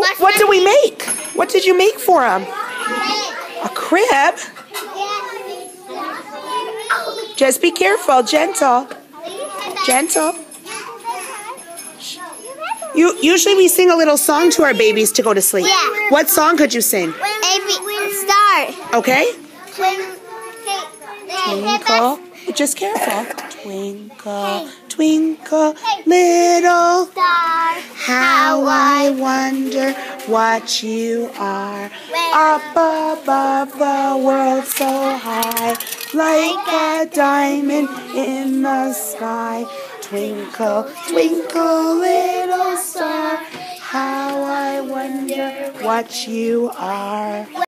what did we make? What did you make for him? A crib? Just be careful, gentle. Gentle. Usually we sing a little song to our babies to go to sleep. Yeah. What song could you sing? Start. Okay. Twinkle. Just careful. Twinkle, twinkle, little Star. how I wonder what you are. Up above the world so high, like a diamond in the sky. Twinkle, twinkle, little star, how I wonder what you are.